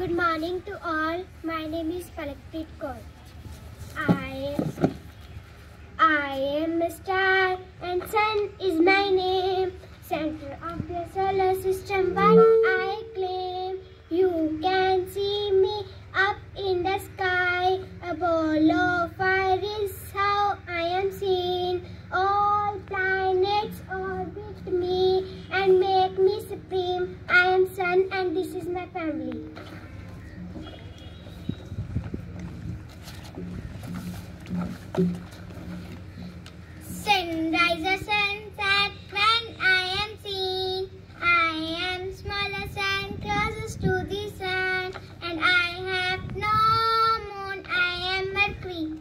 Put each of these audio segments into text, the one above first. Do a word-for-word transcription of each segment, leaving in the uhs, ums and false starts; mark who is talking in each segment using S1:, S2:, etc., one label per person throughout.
S1: Good morning to all. My name is Palakpreet Kaur. I, I am a star and sun is my name. Center of the solar system, what I claim. You can see me up in the sky. A ball of fire is how I am seen. All planets orbit me and make me supreme. I am sun and this is my family. Sunrise or sunset when I am seen. I am smallest and closest to the sun, and I have no moon. I am Mercury.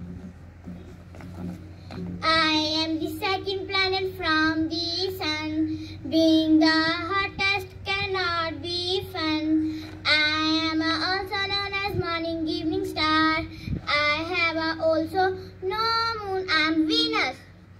S1: I am the second planet from the sun. Being the hottest cannot be fun. I am also known as morning, evening star. I have also no moon. I am Venus.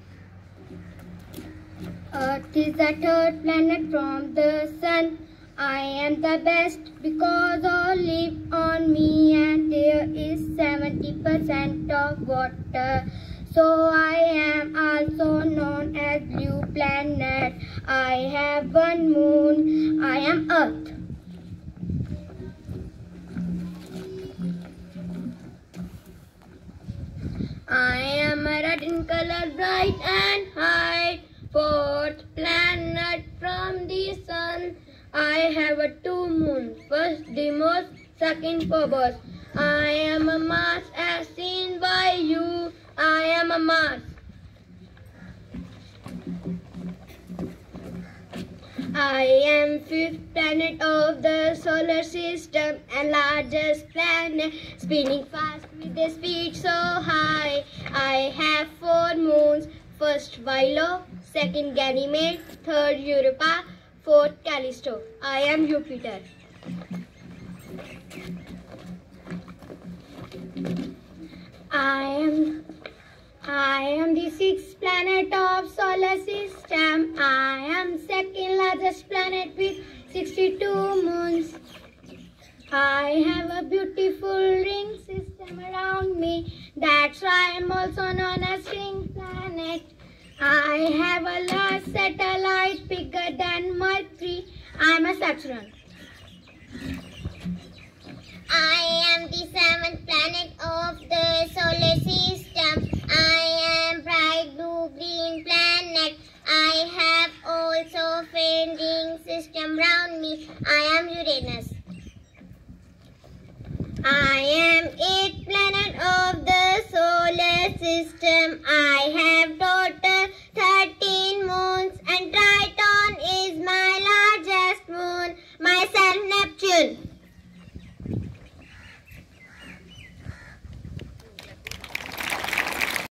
S1: Earth is the third planet from the sun. I am the best because all live on me, and there is seventy percent of water. So I am also known as blue planet. I have one moon. I am Earth. I am a red in color, bright and high. Fourth planet from the sun. I have a two moons. First Deimos, second Phobos. I am a Mars as seen by you. I am a Mars. I am fifth planet of the solar system and largest planet, spinning fast with a speed so high. I have four moons. First Vilo, second Ganymede, third Europa, fourth Callisto. I am Jupiter. I am I am the sixth planet of solar system. I am second largest planet with sixty-two moons. I have a beautiful ring system around me. That's why I'm also known as ring planet. I have a large satellite bigger than Mercury. I'm a Saturn. I am the seventh planet of the solar system. I am bright blue green planet. I have also faint ring system around me. I am Uranus. I am eighth planet of the solar system. I